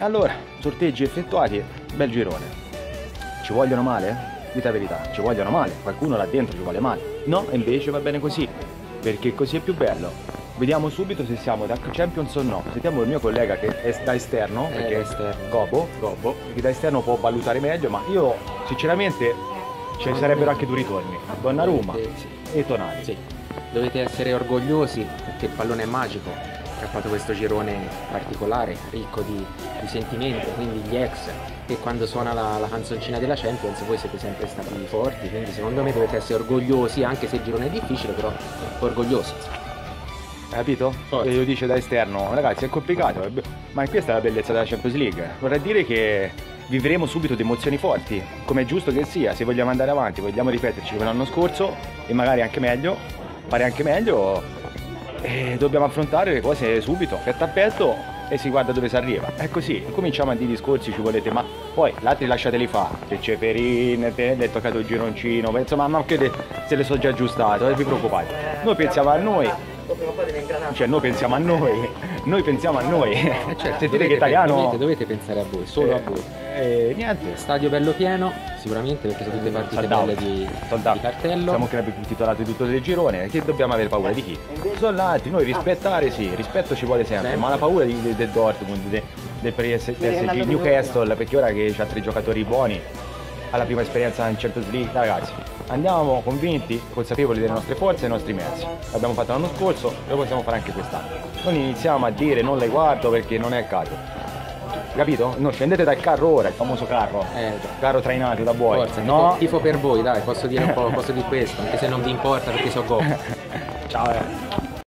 Allora, sorteggi effettuati, bel girone. Ci vogliono male? Dite la verità, ci vogliono male, qualcuno là dentro ci vuole male. No, invece va bene così, perché così è più bello. Vediamo subito se siamo da Champions o no. Sentiamo il mio collega che è da esterno, perché esterno. Gobbo, che da esterno può valutare meglio, ma io sinceramente ci sarebbero anche due ritorni, Donnarumma e Tonali. Sì, dovete essere orgogliosi perché il pallone è magico, che ha fatto questo girone particolare, ricco di sentimenti, quindi gli ex, e quando suona la canzoncina della Champions voi siete sempre stati forti, quindi secondo me dovete essere orgogliosi, anche se il girone è difficile, però orgogliosi. Hai capito? Forza. E io dice da esterno, ragazzi è complicato, ma questa è la bellezza della Champions League. Vorrà dire che vivremo subito di emozioni forti, come è giusto che sia, se vogliamo andare avanti, vogliamo ripeterci come l'anno scorso e magari anche meglio, fare anche meglio, dobbiamo affrontare le cose subito, petto a petto, e si guarda dove si arriva. È così, cominciamo a dire discorsi, ci volete, ma poi gli altri lasciateli fare, se c'è Perin, te è toccato il gironcino, insomma, ma che se le so già aggiustate, non vi preoccupate. Noi pensiamo a noi. Cioè noi pensiamo a noi pensiamo a noi. Certo, Sentite che italiano. dovete pensare a voi, solo a voi. Niente. Stadio bello pieno, sicuramente, perché sono tutte partite belle di cartello. Siamo club più titolati di tutto il girone, che dobbiamo avere paura di chi? Sono altri, noi rispettare sì, rispetto ci vuole sempre, ma la paura del Dortmund, del PSG, Newcastle, perché ora che c'ha 3 giocatori buoni, alla prima esperienza in Champions League, ragazzi, andiamo convinti, consapevoli delle nostre forze e dei nostri mezzi. L'abbiamo fatto l'anno scorso, lo possiamo fare anche quest'anno. Non iniziamo a dire non le guardo perché non è il caso. Capito? No, scendete dal carro ora, il famoso carro. Carro trainato da buoi. Forza, no? tifo per voi, dai, posso dire un po', posso dire questo, anche se non vi importa perché so go. Ciao.